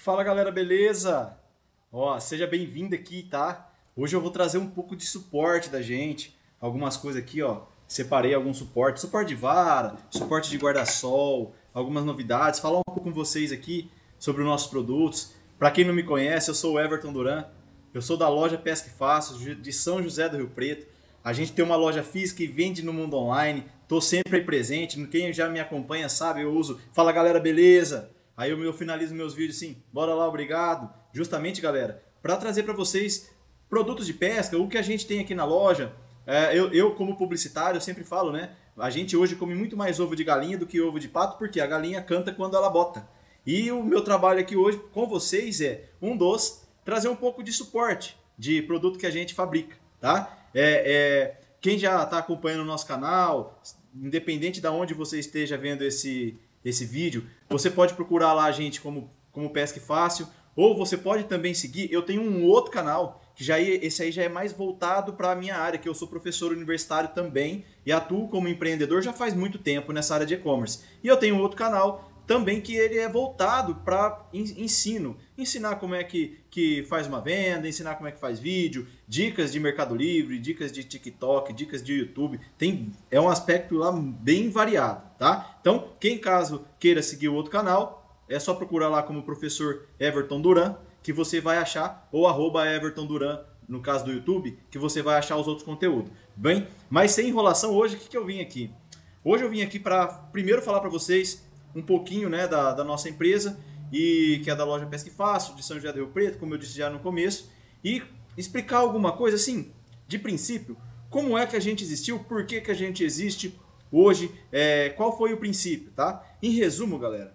Fala galera, beleza? Ó, seja bem-vindo aqui, tá? Hoje eu vou trazer um pouco de suporte da gente, algumas coisas aqui, ó. Separei alguns suportes, suporte de vara, suporte de guarda-sol, algumas novidades, falar um pouco com vocês aqui sobre os nossos produtos. Para quem não me conhece, eu sou o Everton Duran, eu sou da loja Pesca e Fácil, de São José do Rio Preto. A gente tem uma loja física e vende no mundo online, tô sempre aí presente, quem já me acompanha sabe, eu uso Fala galera, beleza? Aí eu finalizo meus vídeos assim, bora lá, obrigado. Justamente, galera, para trazer para vocês produtos de pesca, o que a gente tem aqui na loja. Eu, como publicitário, eu sempre falo, né? A gente hoje come muito mais ovo de galinha do que ovo de pato, porque a galinha canta quando ela bota. E o meu trabalho aqui hoje com vocês é trazer um pouco de suporte de produto que a gente fabrica, tá? Quem já está acompanhando o nosso canal, independente de onde você esteja vendo esse vídeo, você pode procurar lá a gente como Pesca Fácil, ou você pode também seguir, eu tenho um outro canal, esse aí já é mais voltado para a minha área, que eu sou professor universitário também, e atuo como empreendedor já faz muito tempo nessa área de e-commerce. E eu tenho um outro canal também que ele é voltado para ensinar como é que faz uma venda, ensinar como é que faz vídeo, dicas de Mercado Livre, dicas de TikTok, dicas de YouTube, é um aspecto lá bem variado, tá? Então, quem caso queira seguir o outro canal, é só procurar lá como professor Everton Duran, que você vai achar, ou @Everton Duran, no caso do YouTube, que você vai achar os outros conteúdos. Bem, mas sem enrolação, hoje o que eu vim aqui? Hoje eu vim aqui para primeiro falar para vocês um pouquinho, né, da nossa empresa, e que é da loja Pesca e Fácil, de São José do Rio Preto, como eu disse já no começo, e explicar alguma coisa assim, de princípio, como é que a gente existiu, por que a gente existe hoje, qual foi o princípio, tá? Em resumo, galera,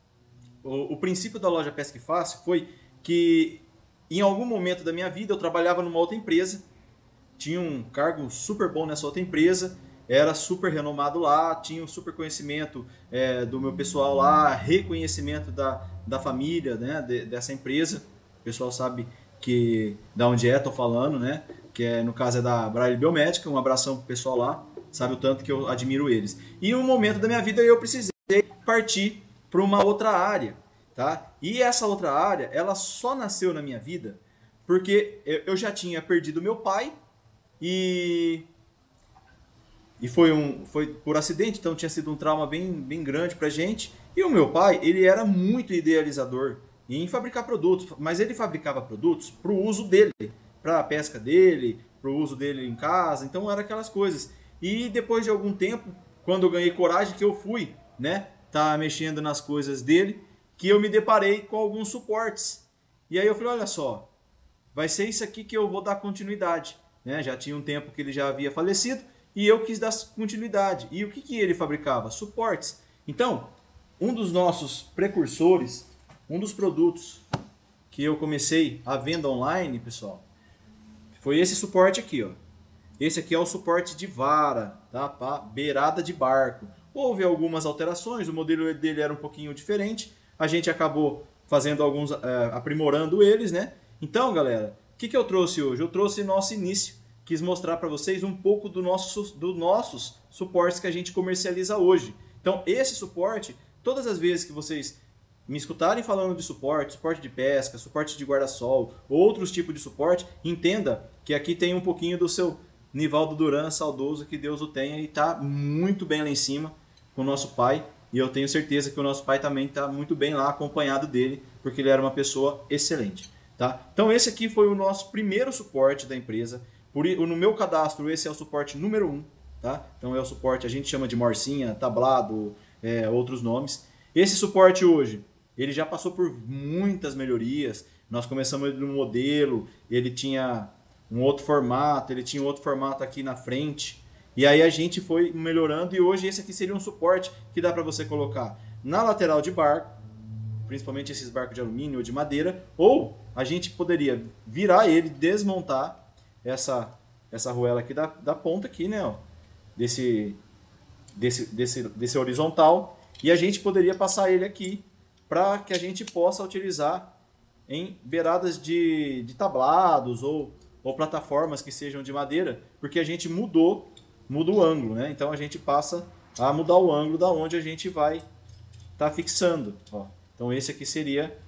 o princípio da loja Pesca e Fácil foi que em algum momento da minha vida eu trabalhava numa outra empresa, tinha um cargo super bom nessa outra empresa, era super renomado lá, tinha um super conhecimento do meu pessoal lá, reconhecimento da família, né, dessa empresa. O pessoal sabe da onde tô falando, né? Que no caso é da Braille Biomédica. Um abração pro pessoal lá, sabe o tanto que eu admiro eles. E em um momento da minha vida eu precisei partir para uma outra área, tá? E essa outra área, ela só nasceu na minha vida porque eu já tinha perdido meu pai e foi por acidente, então tinha sido um trauma bem grande pra gente. E o meu pai, ele era muito idealizador em fabricar produtos, mas ele fabricava produtos para o uso dele, para a pesca dele, para o uso dele em casa, então era aquelas coisas. E depois de algum tempo, quando eu ganhei coragem, que eu fui, né, tá mexendo nas coisas dele, que eu me deparei com alguns suportes. E aí eu falei, olha só, vai ser isso aqui que eu vou dar continuidade, né? Já tinha um tempo que ele já havia falecido, e eu quis dar continuidade. E o que ele fabricava? Suportes. Então, um dos nossos precursores, um dos produtos que eu comecei a venda online, pessoal, foi esse suporte aqui, ó. Esse aqui é o suporte de vara, tá? Pra beirada de barco. Houve algumas alterações, o modelo dele era um pouquinho diferente, a gente acabou fazendo alguns, aprimorando eles, né? Então, galera, o que eu trouxe hoje? Eu trouxe nosso início. Quis mostrar para vocês um pouco dos nossos suportes que a gente comercializa hoje. Então, esse suporte, todas as vezes que vocês me escutarem falando de suporte de pesca, suporte de guarda-sol, outros tipos de suporte, entenda que aqui tem um pouquinho do seu Nivaldo Duran, saudoso, que Deus o tenha, e está muito bem lá em cima com o nosso pai. E eu tenho certeza que o nosso pai também está muito bem lá, acompanhado dele, porque ele era uma pessoa excelente. Tá? Então, esse aqui foi o nosso primeiro suporte da empresa. No meu cadastro, esse é o suporte número 1, tá? Então é o suporte, a gente chama de morcinha, tablado, outros nomes. Esse suporte hoje, ele já passou por muitas melhorias. Nós começamos no modelo, ele tinha um outro formato, ele tinha outro formato aqui na frente. E aí a gente foi melhorando e hoje esse aqui seria um suporte que dá para você colocar na lateral de barco, principalmente esses barcos de alumínio ou de madeira, ou a gente poderia virar ele, desmontar essa arruela aqui da ponta aqui, né, ó, desse horizontal, e a gente poderia passar ele aqui para que a gente possa utilizar em beiradas de tablados ou plataformas que sejam de madeira, porque a gente muda o ângulo, né? Então a gente passa a mudar o ângulo da onde a gente vai estar fixando, ó. Então esse aqui seria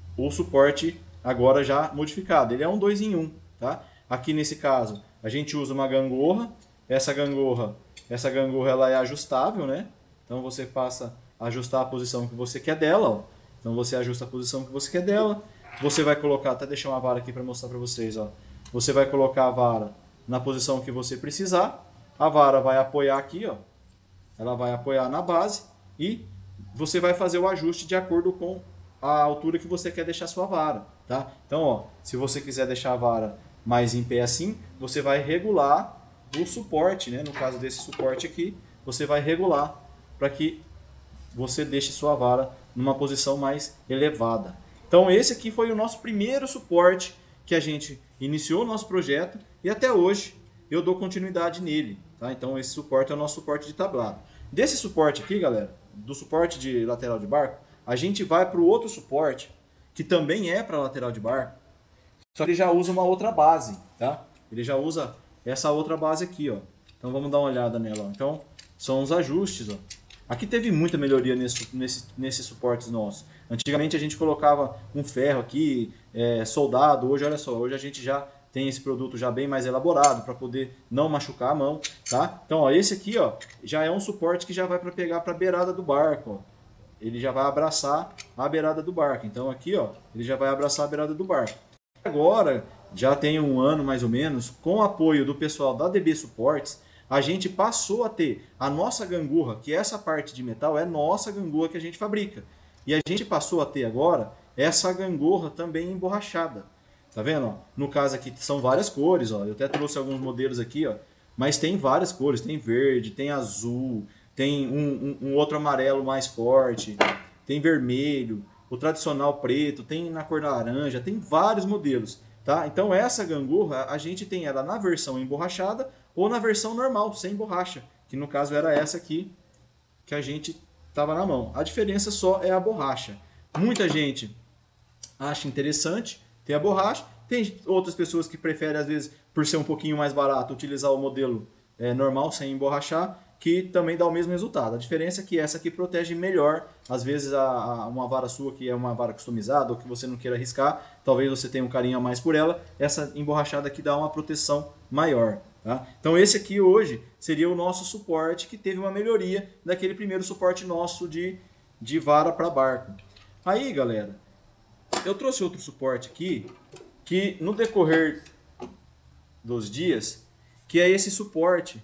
o suporte agora já modificado. Ele é um 2 em 1, tá? Aqui nesse caso, a gente usa uma gangorra. Essa gangorra ela é ajustável, né? Então você passa a ajustar a posição que você quer dela, ó. Então você ajusta a posição que você quer dela. Você vai colocar, até deixar uma vara aqui para mostrar para vocês, ó. Você vai colocar a vara na posição que você precisar. A vara vai apoiar aqui, ó. Ela vai apoiar na base e você vai fazer o ajuste de acordo com a altura que você quer deixar a sua vara, tá? Então, ó, se você quiser deixar a vara mais em pé assim, você vai regular o suporte, né? No caso desse suporte aqui, você vai regular para que você deixe sua vara numa posição mais elevada. Então, esse aqui foi o nosso primeiro suporte que a gente iniciou o nosso projeto e até hoje eu dou continuidade nele, tá? Então, esse suporte é o nosso suporte de tablado. Desse suporte aqui, galera, do suporte de lateral de barco, a gente vai para o outro suporte, que também é para lateral de barco, só que ele já usa uma outra base, tá? Ele já usa essa outra base aqui, ó. Então vamos dar uma olhada nela, ó. Então são os ajustes, ó. Aqui teve muita melhoria nesses suportes nossos. Antigamente a gente colocava um ferro aqui, soldado. Hoje, olha só, hoje a gente já tem esse produto já bem mais elaborado para poder não machucar a mão, tá? Então, ó, esse aqui, ó, já é um suporte que já vai para pegar para a beirada do barco, ó. Ele já vai abraçar a beirada do barco. Então aqui, ó, ele já vai abraçar a beirada do barco. Agora, já tem um ano mais ou menos, com o apoio do pessoal da DB Suportes, a gente passou a ter a nossa gangorra, que essa parte de metal é nossa gangorra que a gente fabrica. E a gente passou a ter agora essa gangorra também emborrachada. Tá vendo? Ó? No caso aqui são várias cores, ó. Eu até trouxe alguns modelos aqui, ó. Mas tem várias cores, tem verde, tem azul, tem um outro amarelo mais forte, tem vermelho, o tradicional preto, tem na cor laranja, tem vários modelos. Tá? Então essa gangorra a gente tem ela na versão emborrachada ou na versão normal, sem borracha, que no caso era essa aqui que a gente estava na mão. A diferença só é a borracha. Muita gente acha interessante ter a borracha, tem outras pessoas que preferem, às vezes, por ser um pouquinho mais barato, utilizar o modelo normal, sem emborrachar, que também dá o mesmo resultado. A diferença é que essa aqui protege melhor, às vezes uma vara sua que é uma vara customizada ou que você não queira arriscar, talvez você tenha um carinho a mais por ela, essa emborrachada aqui dá uma proteção maior. Tá? Então esse aqui hoje seria o nosso suporte que teve uma melhoria daquele primeiro suporte nosso de vara para barco. Aí, galera, eu trouxe outro suporte aqui que no decorrer dos dias, que é esse suporte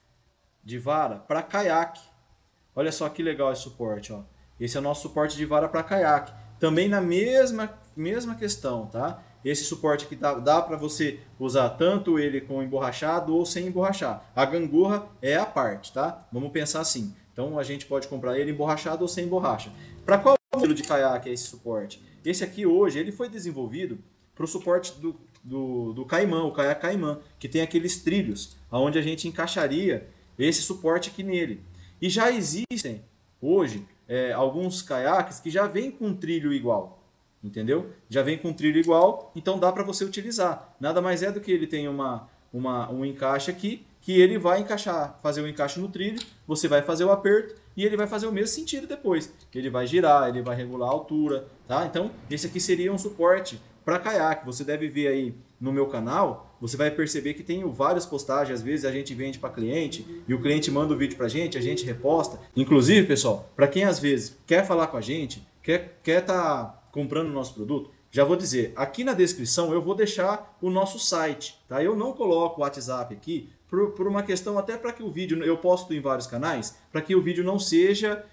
de vara para caiaque. Olha só que legal esse suporte, ó. Esse é o nosso suporte de vara para caiaque. Também na mesma questão, tá? Esse suporte aqui dá para você usar tanto ele com emborrachado ou sem emborrachar. A gangorra é a parte, tá? Vamos pensar assim. Então a gente pode comprar ele emborrachado ou sem borracha. Para qual modelo de caiaque é esse suporte? Esse aqui hoje ele foi desenvolvido para o suporte do Caimã, o caiaque Caimã, que tem aqueles trilhos, onde a gente encaixaria esse suporte aqui nele. E já existem hoje alguns caiaques que já vêm com trilho igual, entendeu? Já vem com trilho igual, então dá para você utilizar. Nada mais é do que ele tem um encaixe aqui, que ele vai encaixar, fazer o encaixe no trilho, você vai fazer o aperto e ele vai fazer o mesmo sentido depois. Ele vai girar, ele vai regular a altura, tá? Então, esse aqui seria um suporte para caiaque. Você deve ver aí no meu canal, você vai perceber que tem várias postagens, às vezes a gente vende para cliente e o cliente manda o vídeo para a gente reposta. Inclusive, pessoal, para quem às vezes quer falar com a gente, quer tá comprando o nosso produto, já vou dizer, aqui na descrição eu vou deixar o nosso site, tá? Eu não coloco o WhatsApp aqui por uma questão até para que o vídeo, eu posto em vários canais, para que o vídeo não seja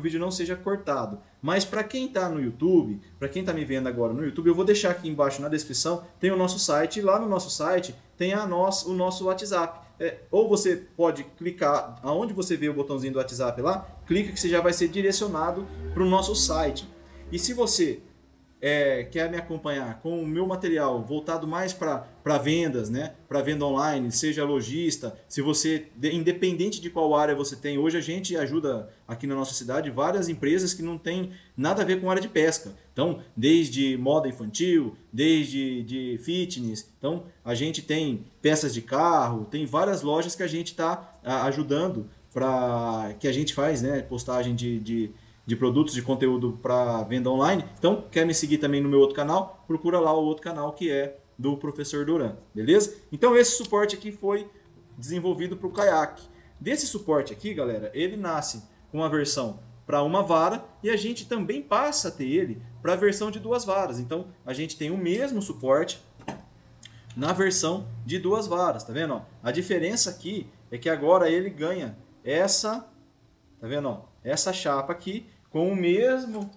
cortado. Mas para quem está no YouTube, para quem está me vendo agora no YouTube, eu vou deixar aqui embaixo na descrição, tem o nosso site, e lá no nosso site tem o nosso WhatsApp. Ou você pode clicar, aonde você vê o botãozinho do WhatsApp lá, clica que você já vai ser direcionado para o nosso site. E se você quer me acompanhar com o meu material voltado mais para vendas, né? Para venda online, seja lojista, se você, independente de qual área você tem, hoje a gente ajuda aqui na nossa cidade várias empresas que não tem nada a ver com área de pesca. Então, desde moda infantil, desde de fitness, então a gente tem peças de carro, tem várias lojas que a gente está ajudando para que a gente faz, né? Postagem de de produtos, de conteúdo para venda online. Então, quer me seguir também no meu outro canal? Procura lá o outro canal que é do Professor Duran, beleza? Então esse suporte aqui foi desenvolvido para o caiaque. Desse suporte aqui, galera, ele nasce com a versão para uma vara e a gente também passa a ter ele para a versão de 2 varas. Então a gente tem o mesmo suporte na versão de 2 varas, tá vendo? Ó, a diferença aqui é que agora ele ganha essa, tá vendo? Ó, essa chapa aqui com o mesmo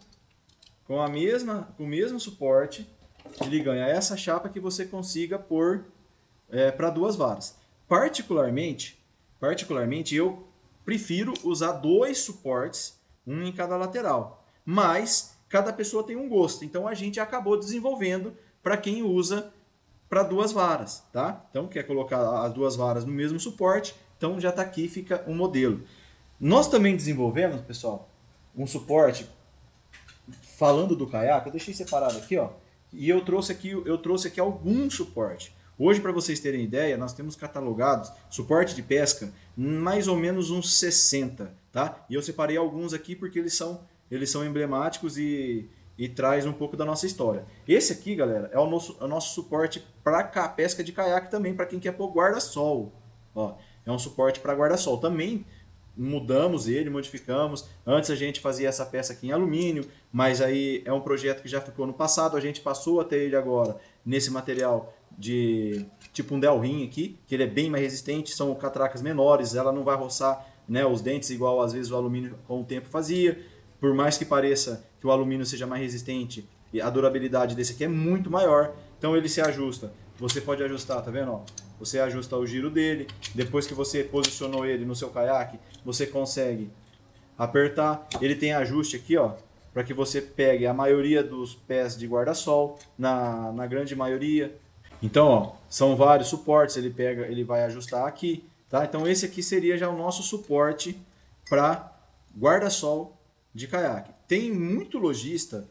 suporte. Ele ganha essa chapa que você consiga pôr para 2 varas. Particularmente, eu prefiro usar 2 suportes, um em cada lateral. Mas cada pessoa tem um gosto. Então a gente acabou desenvolvendo para quem usa para 2 varas, tá? Então quer colocar as 2 varas no mesmo suporte, então já está aqui, fica um modelo. Nós também desenvolvemos, pessoal, um suporte falando do caiaque. Eu deixei separado aqui, ó. E eu trouxe aqui algum suporte. Hoje, para vocês terem ideia, nós temos catalogados suporte de pesca, mais ou menos uns 60, tá? E eu separei alguns aqui porque eles são emblemáticos e traz um pouco da nossa história. Esse aqui, galera, é o nosso suporte para pesca de caiaque também, para quem quer pôr guarda-sol. Ó, é um suporte para guarda-sol. Também mudamos ele, modificamos. Antes a gente fazia essa peça aqui em alumínio, mas aí é um projeto que já ficou no passado. A gente passou a ter ele agora nesse material de tipo um Delrin aqui, que ele é bem mais resistente, são catracas menores, ela não vai roçar, né, os dentes igual às vezes o alumínio com o tempo fazia. Por mais que pareça que o alumínio seja mais resistente, a durabilidade desse aqui é muito maior. Então ele se ajusta. Você pode ajustar, tá vendo? Ó, você ajusta o giro dele. Depois que você posicionou ele no seu caiaque, você consegue apertar. Ele tem ajuste aqui, ó, para que você pegue a maioria dos pés de guarda-sol, na grande maioria. Então, ó, são vários suportes. Ele vai ajustar aqui, tá? Então esse aqui seria já o nosso suporte para guarda-sol de caiaque. Tem muito lojista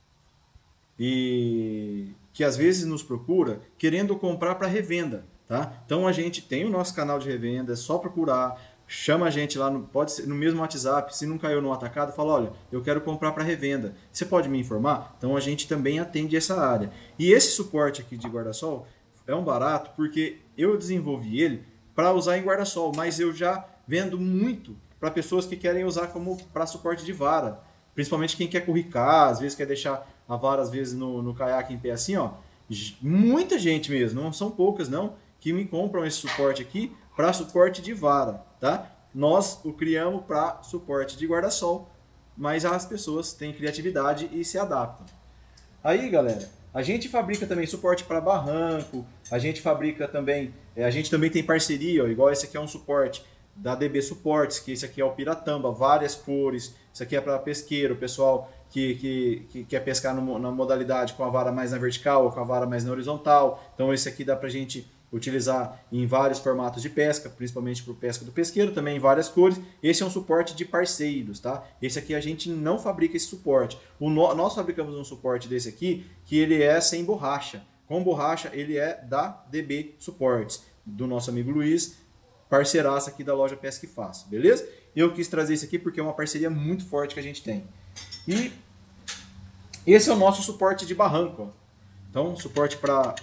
e que às vezes nos procura querendo comprar para revenda, tá? Então a gente tem o nosso canal de revenda, é só procurar, chama a gente lá, pode ser no mesmo WhatsApp, se não caiu no atacado, fala, olha, eu quero comprar para revenda, você pode me informar? Então a gente também atende essa área. E esse suporte aqui de guarda-sol é um barato porque eu desenvolvi ele para usar em guarda-sol, mas eu já vendo muito para pessoas que querem usar como para suporte de vara, principalmente quem quer curricar, às vezes quer deixar a vara às vezes no caiaque em pé assim, ó. Muita gente mesmo, não são poucas não, que me compram esse suporte aqui para suporte de vara, tá? Nós o criamos para suporte de guarda-sol, mas as pessoas têm criatividade e se adaptam. Aí, galera, a gente fabrica também suporte para barranco, a gente fabrica também, a gente também tem parceria, ó, igual esse aqui é um suporte da DB Suportes, que esse aqui é o Piratamba, várias cores. Isso aqui é para pesqueiro, pessoal que quer pescar na modalidade com a vara mais na vertical ou com a vara mais na horizontal. Então esse aqui dá para a gente utilizar em vários formatos de pesca, principalmente para o pesca do pesqueiro, também em várias cores. Esse é um suporte de parceiros, tá? Esse aqui a gente não fabrica esse suporte. Nós fabricamos um suporte desse aqui que ele é sem borracha. Com borracha ele é da DB Suportes, do nosso amigo Luiz, parceiraça aqui da loja Pesca e Fácil, beleza? Eu quis trazer isso aqui porque é uma parceria muito forte que a gente tem. E esse é o nosso suporte de barranco, ó. Então, suporte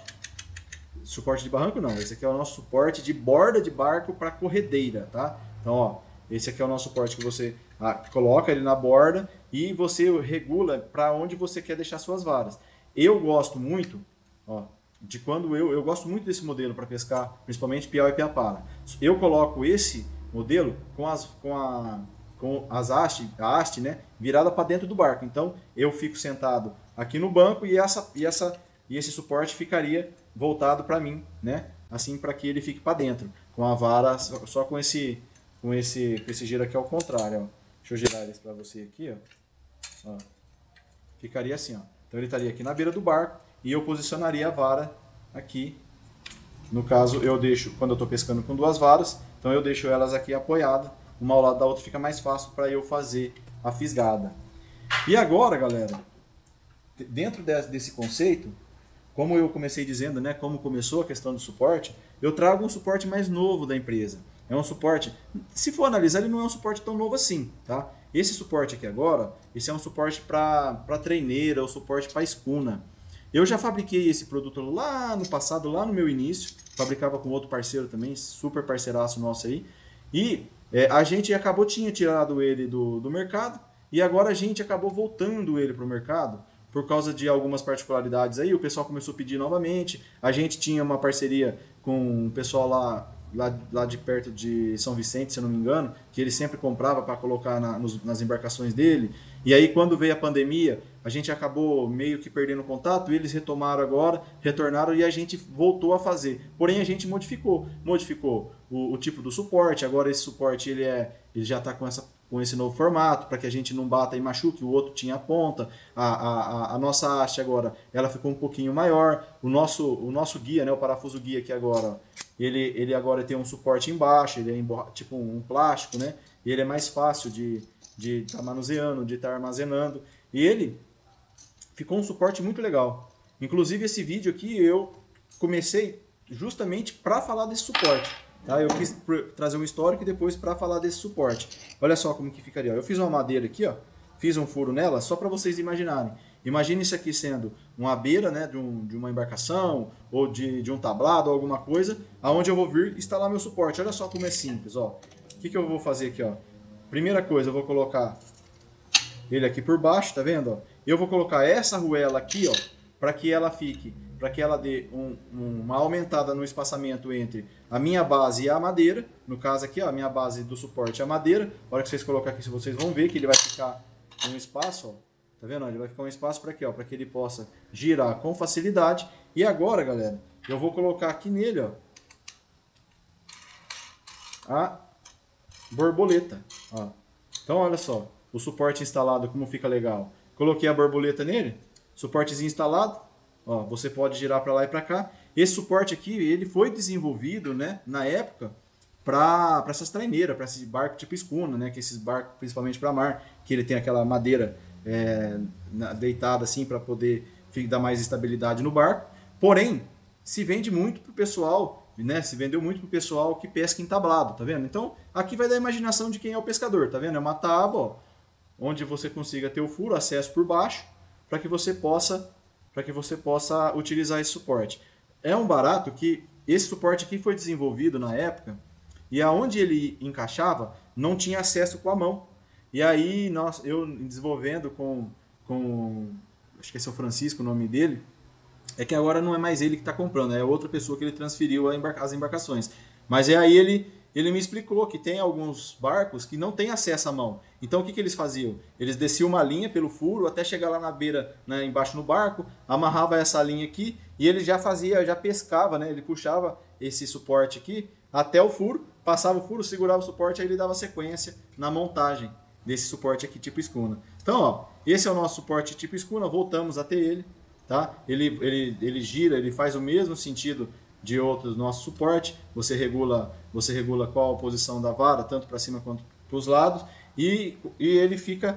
de barranco não, esse aqui é o nosso suporte de borda de barco para corredeira, tá? Então, ó, esse aqui é o nosso suporte que você coloca ele na borda e você regula para onde você quer deixar suas varas. Eu gosto muito, ó, eu gosto muito desse modelo para pescar, principalmente piau e piapara. Eu coloco esse modelo com a haste, né, virada para dentro do barco. Então eu fico sentado aqui no banco e esse suporte ficaria voltado para mim, né, assim para que ele fique para dentro, com a vara só com esse giro aqui ao contrário, ó. Deixa eu girar isso para você aqui, ó. Ficaria assim, ó. Então ele estaria aqui na beira do barco. E eu posicionaria a vara aqui. No caso, eu deixo, quando eu estou pescando com 2 varas, então eu deixo elas aqui apoiadas, uma ao lado da outra, fica mais fácil para eu fazer a fisgada. E agora, galera, dentro desse conceito, como eu comecei dizendo, né, como começou a questão do suporte, eu trago um suporte mais novo da empresa. é um suporte, se for analisar, ele não é um suporte tão novo assim, tá? Esse suporte aqui agora, esse é um suporte para treineira, ou suporte para escuna. Eu já fabriquei esse produto lá no passado, lá no meu início, fabricava com outro parceiro também, super parceiraço nosso aí, e a gente tinha tirado ele do mercado, e agora a gente acabou voltando ele para o mercado, por causa de algumas particularidades aí, o pessoal começou a pedir novamente, a gente tinha uma parceria com o pessoal lá de perto de São Vicente, se eu não me engano, que ele sempre comprava para colocar nas embarcações dele, e aí quando veio a pandemia, a gente acabou meio que perdendo contato, eles retomaram agora, retornaram e a gente voltou a fazer. Porém a gente modificou o tipo do suporte, agora esse suporte ele já está com esse novo formato, para que a gente não bata e machuque, o outro tinha a ponta, a nossa haste agora, ela ficou um pouquinho maior, o nosso guia, né, o parafuso guia aqui agora, ele agora tem um suporte embaixo, ele é tipo um plástico, né, e ele é mais fácil de estar manuseando, de estar armazenando, e ele ficou um suporte muito legal. Inclusive esse vídeo aqui eu comecei justamente para falar desse suporte. Tá? Eu quis trazer um histórico e depois para falar desse suporte. Olha só como que ficaria. Eu fiz uma madeira aqui, ó, fiz um furo nela só para vocês imaginarem. Imagine isso aqui sendo uma beira, né, de uma embarcação ou de um tablado ou alguma coisa, aonde eu vou vir instalar meu suporte. Olha só como é simples. Ó. O que eu vou fazer aqui? Ó? Primeira coisa, eu vou colocar ele aqui por baixo, tá vendo? Ó? Eu vou colocar essa arruela aqui, ó, para que ela dê uma aumentada no espaçamento entre a minha base e a madeira. No caso aqui, ó, a minha base do suporte é a madeira. A hora que vocês colocar aqui, vocês vão ver que ele vai ficar um espaço, ó. Tá vendo? Ele vai ficar um espaço para quê? Para que ele possa girar com facilidade. E agora, galera, eu vou colocar aqui nele, ó, a borboleta. Ó. Então, olha só, o suporte instalado, como fica legal. Coloquei a borboleta nele, suportezinho instalado. Ó, você pode girar para lá e para cá. Esse suporte aqui, ele foi desenvolvido, né, na época, para essas traineiras, para esse barco tipo escuna, né, que esses barcos, principalmente para mar, que ele tem aquela madeira deitada assim para poder dar mais estabilidade no barco. Porém, se vende muito para o pessoal, né, se vendeu muito para o pessoal que pesca em tablado, tá vendo? Então, aqui vai da imaginação de quem é o pescador, tá vendo? É uma tábua, ó, onde você consiga ter o furo, acesso por baixo, para que você possa utilizar esse suporte. É um barato que esse suporte aqui foi desenvolvido na época e aonde ele encaixava não tinha acesso com a mão. E aí eu desenvolvendo com acho que esse é o Francisco o nome dele, é que agora não é mais ele que está comprando, é outra pessoa que ele transferiu as embarcações. Mas aí ele me explicou que tem alguns barcos que não tem acesso à mão. Então o que eles faziam? Eles desciam uma linha pelo furo até chegar lá na beira, né, embaixo no barco, amarrava essa linha aqui e ele já pescava, né? Ele puxava esse suporte aqui até o furo, passava o furo, segurava o suporte, aí ele dava sequência na montagem desse suporte aqui tipo escuna. Então, ó, esse é o nosso suporte tipo escuna, voltamos a ter ele, tá? Ele gira, ele faz o mesmo sentido de outros nosso suporte, você regula qual a posição da vara, tanto para cima quanto para os lados, e ele fica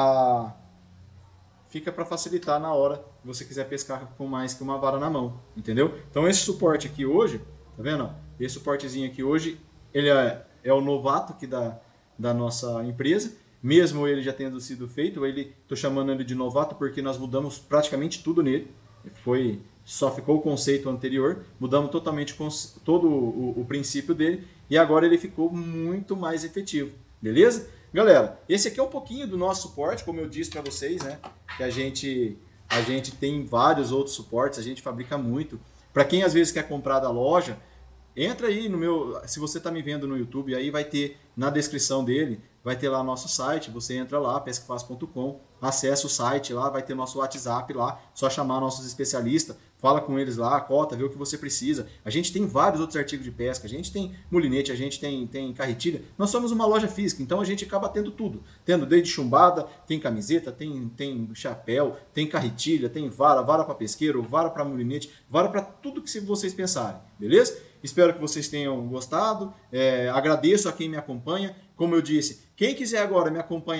para facilitar na hora que você quiser pescar com mais que uma vara na mão, entendeu? Então esse suporte aqui hoje, tá vendo? Esse suportezinho aqui hoje, ele é o novato aqui da nossa empresa, mesmo ele já tendo sido feito, tô chamando ele de novato porque nós mudamos praticamente tudo nele, só ficou o conceito anterior, mudamos totalmente todo o princípio dele e agora ele ficou muito mais efetivo, beleza? Galera, esse aqui é um pouquinho do nosso suporte, como eu disse para vocês, né? Que a gente tem vários outros suportes, a gente fabrica muito. Para quem às vezes quer comprar da loja, entra aí se você está me vendo no YouTube, aí vai ter na descrição dele, vai ter lá nosso site, você entra lá, pescafácil.com, acessa o site lá, vai ter nosso WhatsApp lá, só chamar nossos especialistas, fala com eles lá, cota, vê o que você precisa. A gente tem vários outros artigos de pesca, a gente tem mulinete, a gente tem carretilha. Nós somos uma loja física, então a gente acaba tendo tudo. Tendo desde chumbada, tem camiseta, tem chapéu, tem carretilha, tem vara para pesqueiro, vara para mulinete, vara para tudo que vocês pensarem, beleza? Espero que vocês tenham gostado, agradeço a quem me acompanha. Como eu disse, quem quiser agora me acompanhar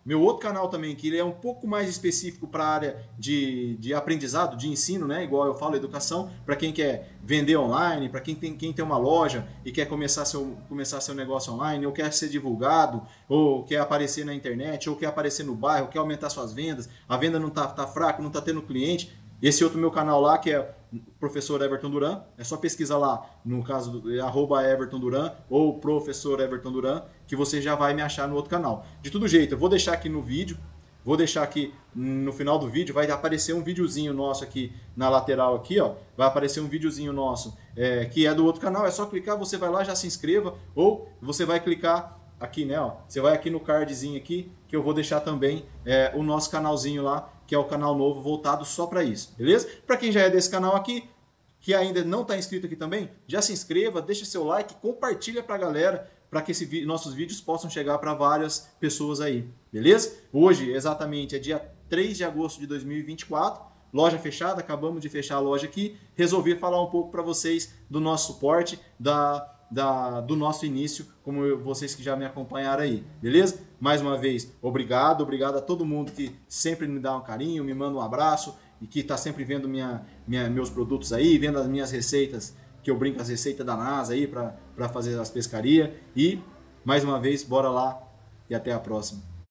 meu outro canal também, que ele é um pouco mais específico para a área de aprendizado, de ensino, né? Igual eu falo, educação, para quem quer vender online, para quem tem uma loja e quer começar seu negócio online, ou quer ser divulgado, ou quer aparecer na internet, ou quer aparecer no bairro, quer aumentar suas vendas, a venda não tá fraca, não tá tendo cliente. Esse outro meu canal lá, que é Professor Everton Duran, é só pesquisar lá, no caso do @Everton Duran ou Professor Everton Duran, que você já vai me achar no outro canal. De todo jeito, eu vou deixar aqui no vídeo, vou deixar aqui no final do vídeo, vai aparecer um videozinho nosso aqui na lateral aqui, ó, vai aparecer um videozinho nosso que é do outro canal, é só clicar, você vai lá, já se inscreva, ou você vai clicar aqui, né, ó, você vai aqui no cardzinho aqui, que eu vou deixar também o nosso canalzinho lá, que é o canal novo voltado só para isso, beleza? Para quem já é desse canal aqui, que ainda não está inscrito aqui também, já se inscreva, deixa seu like, compartilha para a galera, para que nossos vídeos possam chegar para várias pessoas aí, beleza? Hoje, exatamente, é dia 3 de agosto de 2024, loja fechada, acabamos de fechar a loja aqui, resolvi falar um pouco para vocês do nosso suporte, do nosso início, como vocês que já me acompanharam aí, beleza? Mais uma vez, obrigado a todo mundo que sempre me dá um carinho, me manda um abraço e que está sempre vendo meus produtos aí, vendo as minhas receitas, que eu brinco as receitas da NASA aí para fazer as pescarias. E, mais uma vez, bora lá e até a próxima.